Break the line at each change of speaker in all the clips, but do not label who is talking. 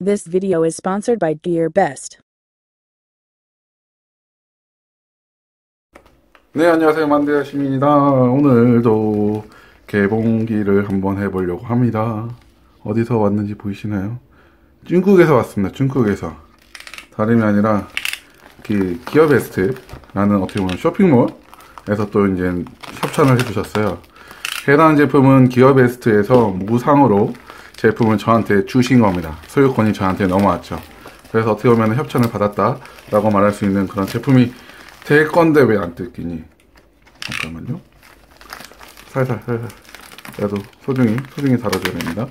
This video is sponsored by GearBest.
네, 안녕하세요. 만대야 시민이다. 오늘도 개봉기를 한번 해보려고 합니다. 어디서 왔는지 보이시나요? 중국에서 왔습니다. 중국에서. 다름이 아니라 그 기어베스트라는 어떻게 보면 쇼핑몰에서 또 이제 협찬을 해주셨어요. 해당 제품은 기어베스트에서 무상으로 제품을 저한테 주신 겁니다. 소유권이 저한테 넘어왔죠. 그래서 어떻게 보면 협찬을 받았다라고 말할 수 있는 그런 제품이 될 건데 왜 안 뜯기니? 잠깐만요. 살살. 그래도 소중히 다뤄줘야 됩니다.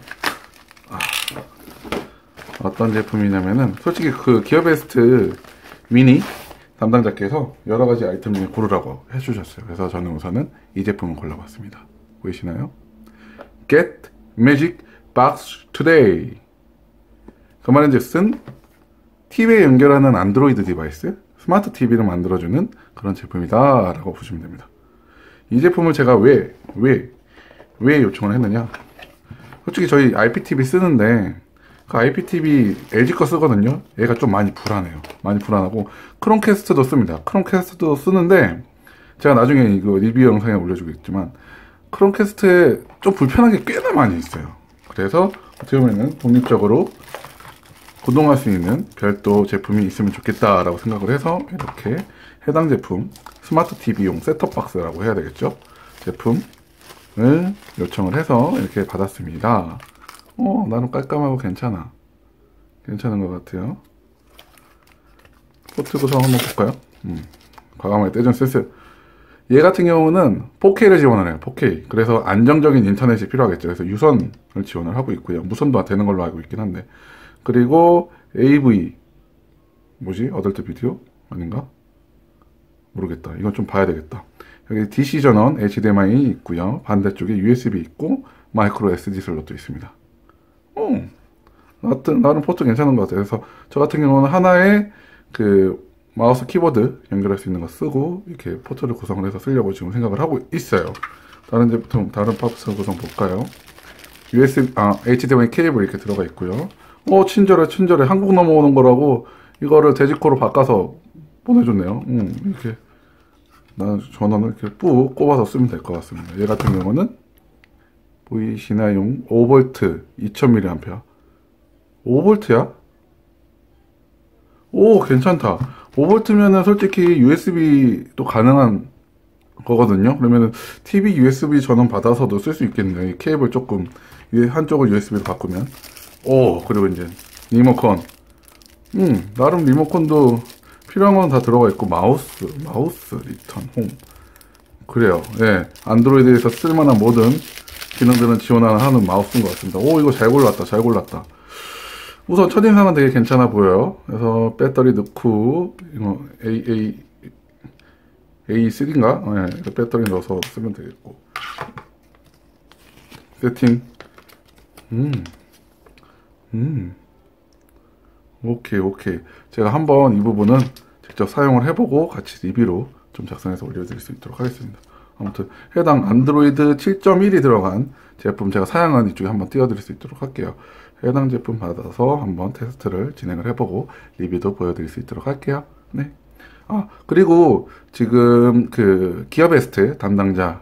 어떤 제품이냐면은, 솔직히 그 기어베스트 미니 담당자께서 여러가지 아이템을 고르라고 해주셨어요. 그래서 저는 우선은 이 제품을 골라봤습니다. 보이시나요? Get Magic Box Today. 그 말인즉슨 TV에 연결하는 안드로이드 디바이스, 스마트 TV를 만들어주는 그런 제품이다 라고 보시면 됩니다. 이 제품을 제가 왜 요청을 했느냐, 솔직히 저희 IPTV 쓰는데 그 IPTV LG 거 쓰거든요. 얘가 좀 많이 불안해요. 많이 불안하고 크롬캐스트도 씁니다. 크롬캐스트도 쓰는데 제가 나중에 이거 리뷰 영상에 올려주겠지만 크롬캐스트에 좀 불편한 게 꽤나 많이 있어요. 그래서 어떻게 보면 독립적으로 구동할 수 있는 별도 제품이 있으면 좋겠다라고 생각을 해서 이렇게 해당 제품, 스마트 TV용 셋톱박스라고 해야 되겠죠? 제품을 요청을 해서 이렇게 받았습니다. 나는 깔끔하고 괜찮은 것 같아요. 포트 구성 한번 볼까요? 과감하게 떼준 센스. 얘 같은 경우는 4K를 지원을 해요. 4K. 그래서 안정적인 인터넷이 필요하겠죠. 그래서 유선을 지원을 하고 있고요. 무선도 되는 걸로 알고 있긴 한데. 그리고 AV, 어덜트 비디오? 아닌가? 모르겠다. 이건 좀 봐야 되겠다. 여기 DC 전원 HDMI 있고요. 반대쪽에 USB 있고 마이크로 SD 슬롯도 있습니다. 나름 포트 괜찮은 것 같아요. 그래서 저 같은 경우는 하나에 그 마우스 키보드 연결할 수 있는 거 쓰고 이렇게 포트를 구성을 해서 쓰려고 지금 생각을 하고 있어요. 다른 제품, 다른 파트 구성 볼까요? HDMI 케이블 이렇게 들어가 있고요. 친절해. 한국 넘어오는 거라고 이거를 데지코로 바꿔서 보내줬네요. 이렇게 전원을 이렇게 꾹 꼽아서 쓰면 될 것 같습니다. 얘 같은 경우는 보이시나요? 5V 2000mAh. 5V야? 오, 괜찮다. 5V면은 솔직히 USB도 가능한 거거든요. 그러면은 TV USB 전원 받아서도 쓸 수 있겠네요. 이 케이블 조금 한쪽을 USB로 바꾸면. 그리고 이제 리모컨. 나름 리모컨도 필요한 건 다 들어가 있고, 마우스 리턴 홈. 그래요. 예. 안드로이드에서 쓸만한 모든 기능들은 지원하는 마우스인 것 같습니다. 이거 잘 골랐다. 우선 첫인상은 되게 괜찮아 보여요. 그래서 배터리 넣고, 이거 A3인가? 네, 배터리 넣어서 쓰면 되겠고. 세팅. 오케이. 제가 한번 이 부분은 직접 사용을 해보고 같이 리뷰로 좀 작성해서 올려드릴 수 있도록 하겠습니다. 아무튼 해당 안드로이드 7.1이 들어간 제품 제가 사양은 이쪽에 한번 띄워드릴 수 있도록 할게요. 해당 제품 받아서 한번 테스트를 진행을 해보고 리뷰도 보여드릴 수 있도록 할게요. 네. 그리고 지금 그 기어베스트 담당자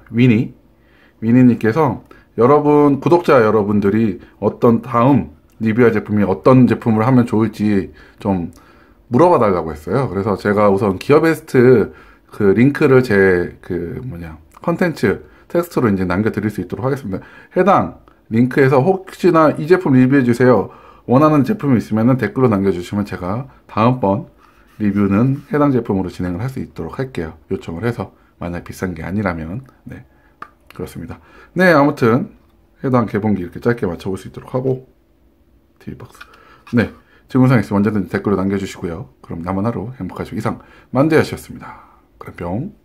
위니님께서 구독자 여러분들이 다음 리뷰할 제품이 어떤 제품을 하면 좋을지 좀 물어봐 달라고 했어요. 그래서 제가 우선 기어베스트 그 링크를 제 컨텐츠 텍스트로 이제 남겨드릴 수 있도록 하겠습니다. 해당 링크에서 혹시나 이 제품 리뷰해 주세요, 원하는 제품이 있으면 댓글로 남겨주시면 제가 다음번 리뷰는 해당 제품으로 진행을 할 수 있도록 할게요. 요청을 해서, 만약 비싼 게 아니라면. 네, 그렇습니다. 네, 아무튼 해당 개봉기 이렇게 짧게 맞춰볼 수 있도록 하고, TV박스. 네, 질문사항 있으면 언제든지 댓글로 남겨주시고요. 그럼 남은 하루 행복하시고 이상 만대야씨였습니다. 그럼 뿅.